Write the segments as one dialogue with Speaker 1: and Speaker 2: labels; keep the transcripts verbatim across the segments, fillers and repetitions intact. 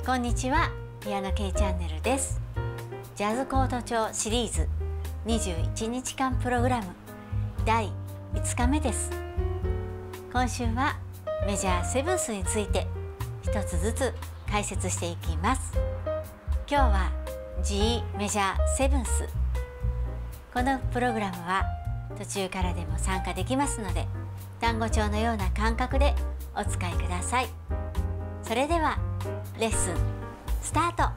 Speaker 1: こんにちは、ピアノ系チャンネルです。ジャズコード調シリーズにじゅういちにちかんプログラムだいいつかめです。今週はメジャーセブンスについて一つずつ解説していきます。今日は G メジャーセブンス。このプログラムは途中からでも参加できますので、単語帳のような感覚でお使いください。それではレッスンスタート。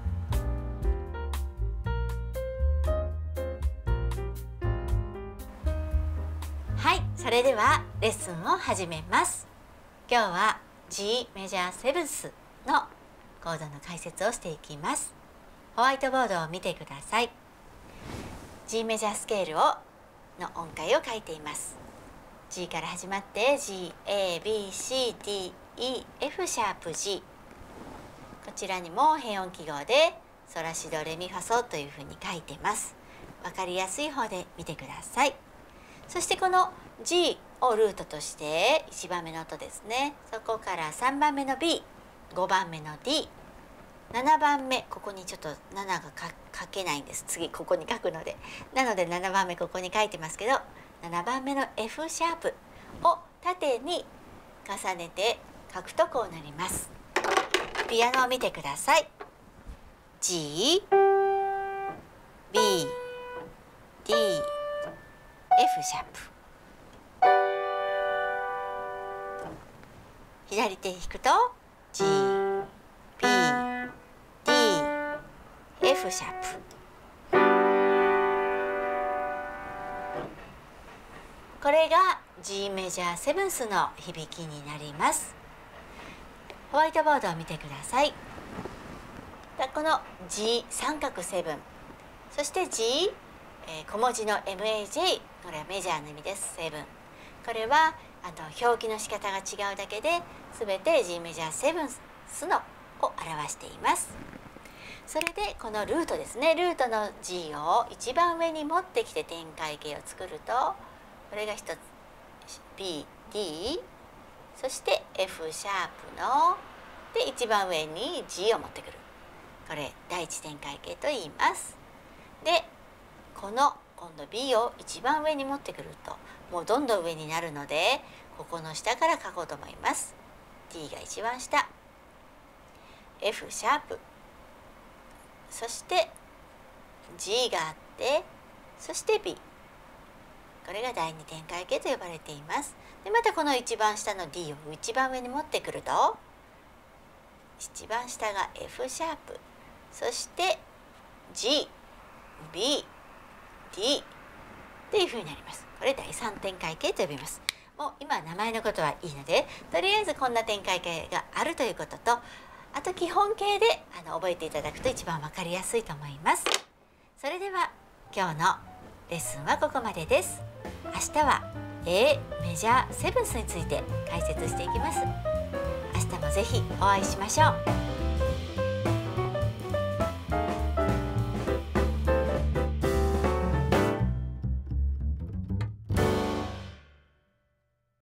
Speaker 1: はい、それではレッスンを始めます。今日は G メジャーセブンスのコードの解説をしていきます。ホワイトボードを見てください。 G メジャースケールをの音階を書いています。 G から始まって ジーエービーシーディーイーエフ シャープ G、こちらにも変音記号でソラシドレミファソというふうに書いてます。わかりやすい方で見てください。そしてこの G をルートとしていちばんめの音ですね。そこからさんばんめの B、ごばんめの D、ななばんめ、ここにちょっとななが書けないんです。次ここに書くので、なのでななばんめここに書いてますけど、ななばんめの F シャープを縦に重ねて書くとこうなります。ピアノを見てください。 G、B、D、F シャープ。左手弾くと G、B、D、F シャープ。これが G メジャーセブンスの響きになります。ホワイトボードを見てください。この G 三角セブン、そして G、えー、小文字の エムエージェー、これはメジャーの意味です。セブン、これはあの表記の仕方が違うだけで全て G メジャーセブンスのを表しています。それでこのルートですね、ルートの G を一番上に持ってきて展開形を作ると、これが一つ B、D、そして F シャープので一番上に G を持ってくる、これ第一展開形と言います。でこの今度 B を一番上に持ってくるともうどんどん上になるので、ここの下から書こうと思います。 D が一番下、 F シャープ、そして G があって、そして B、これが第二展開形と呼ばれています。でまたこの一番下の D を一番上に持ってくると、一番下が F シャープ、そして G、B、D っていうふうになります。これ第三展開形と呼びます。もう今名前のことはいいので、とりあえずこんな展開形があるということと、あと基本形であの覚えていただくと一番わかりやすいと思います。それでは今日のレッスンはここまでです。明日は A メジャーセブンスについて解説していきます。明日もぜひお会いしましょう。